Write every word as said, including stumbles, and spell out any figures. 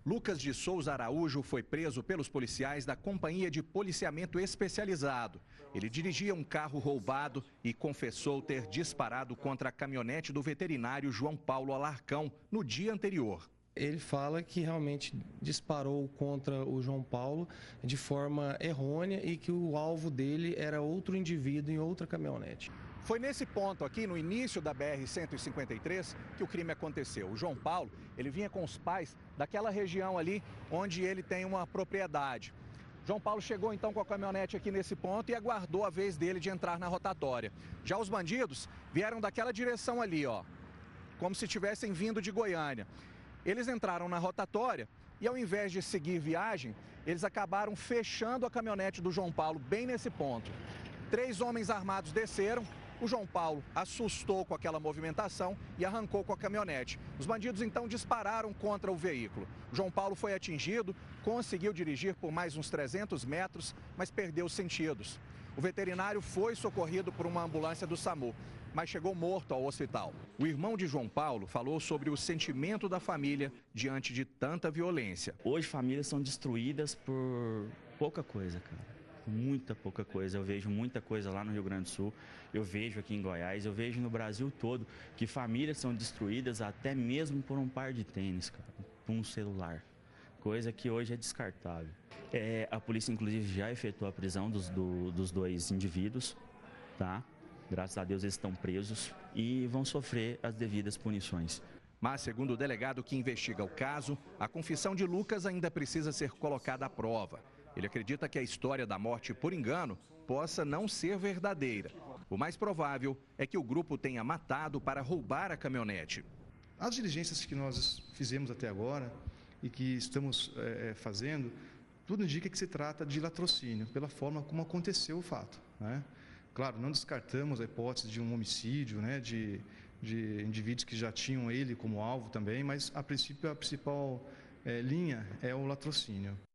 Lucas de Souza Araújo foi preso pelos policiais da Companhia de Policiamento Especializado. Ele dirigia um carro roubado e confessou ter disparado contra a caminhonete do veterinário João Paulo Alarcão no dia anterior. Ele fala que realmente disparou contra o João Paulo de forma errônea e que o alvo dele era outro indivíduo em outra caminhonete. Foi nesse ponto aqui, no início da B R cento e cinquenta e três, que o crime aconteceu. O João Paulo, ele vinha com os pais daquela região ali onde ele tem uma propriedade. João Paulo chegou então com a caminhonete aqui nesse ponto e aguardou a vez dele de entrar na rotatória. Já os bandidos vieram daquela direção ali, ó, como se tivessem vindo de Goiânia. Eles entraram na rotatória e, ao invés de seguir viagem, eles acabaram fechando a caminhonete do João Paulo bem nesse ponto. Três homens armados desceram. O João Paulo assustou com aquela movimentação e arrancou com a caminhonete. Os bandidos então dispararam contra o veículo. O João Paulo foi atingido, conseguiu dirigir por mais uns trezentos metros, mas perdeu os sentidos. O veterinário foi socorrido por uma ambulância do SAMU, mas chegou morto ao hospital. O irmão de João Paulo falou sobre o sentimento da família diante de tanta violência. Hoje famílias são destruídas por pouca coisa, cara. Muita pouca coisa, eu vejo muita coisa lá no Rio Grande do Sul, eu vejo aqui em Goiás, eu vejo no Brasil todo que famílias são destruídas até mesmo por um par de tênis, cara, por um celular, coisa que hoje é descartável. É, a polícia inclusive já efetuou a prisão dos, do, dos dois indivíduos, tá? Graças a Deus eles estão presos e vão sofrer as devidas punições. Mas, segundo o delegado que investiga o caso, a confissão de Lucas ainda precisa ser colocada à prova. Ele acredita que a história da morte por engano possa não ser verdadeira. O mais provável é que o grupo tenha matado para roubar a caminhonete. As diligências que nós fizemos até agora e que estamos é, fazendo, tudo indica que se trata de latrocínio, pela forma como aconteceu o fato, né? Claro, não descartamos a hipótese de um homicídio, né, de, de indivíduos que já tinham ele como alvo também, mas a princípio a principal é, linha é o latrocínio.